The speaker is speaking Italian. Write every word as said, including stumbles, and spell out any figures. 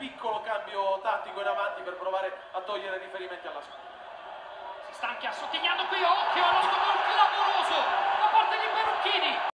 piccolo cambio tattico in avanti per provare a togliere riferimenti alla squadra. Si sta anche assottigliando qui, occhio allo scopo